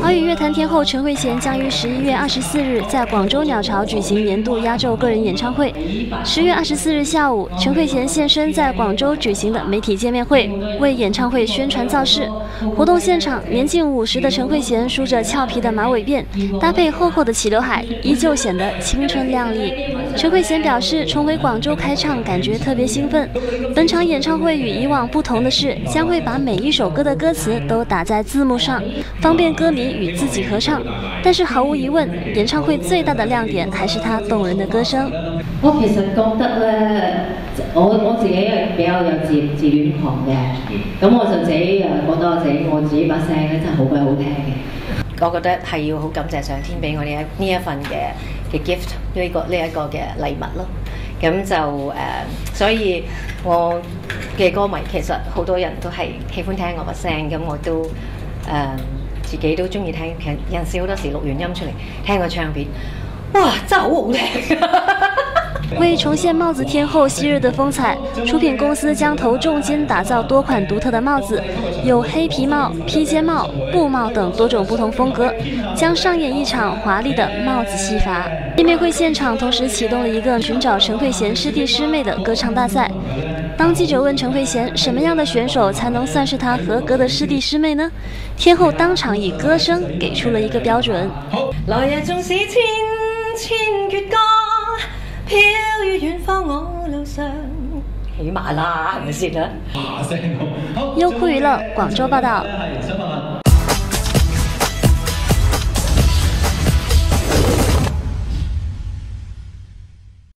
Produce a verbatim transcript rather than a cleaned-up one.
华语乐坛天后陈慧娴将于十一月二十四日在广州鸟巢举行年度压轴个人演唱会。十月二十四日下午，陈慧娴现身在广州举行的媒体见面会，为演唱会宣传造势。活动现场，年近五十的陈慧娴梳着俏皮的马尾辫，搭配厚厚的齐刘海，依旧显得青春靓丽。陈慧娴表示，重回广州开唱，感觉特别兴奋。本场演唱会与以往不同的是，将会把每一首歌的歌词都打在字幕上，方便歌迷与自己合唱。但是毫无疑问，演唱會最大的亮點還是她動人的歌聲。 我其實覺得咧，我我自己係比較有自自戀狂嘅，咁我就自己誒覺得我自己我自己把聲咧真係好鬼好聽嘅。我覺得係要好感謝上天俾我呢一呢一份嘅嘅 gift 呢個呢一個嘅禮物咯。咁就誒、呃，所以我嘅歌迷其實好多人都係喜歡聽我把聲，咁我都誒。呃自己都中意聽，聽有陣時好多時錄完音出嚟聽個唱片，哇，真係好好聽！ 為重現帽子天后昔日的風采，出品公司將投重金打造多款獨特的帽子，有黑皮帽、披肩帽、布帽等多種不同風格，將上演一場華麗的帽子戲法。見面會現場同時啟動了一個尋找陳慧嫻師弟師妹的歌唱大賽。當記者問陳慧嫻什麼樣的選手才能算是她合格的師弟師妹呢？天后當場以歌聲給出了一個標準。 來日縱使千千闕歌，飄於遠方我路上，起碼啦，係咪先啊？ 優酷娛樂廣州報道。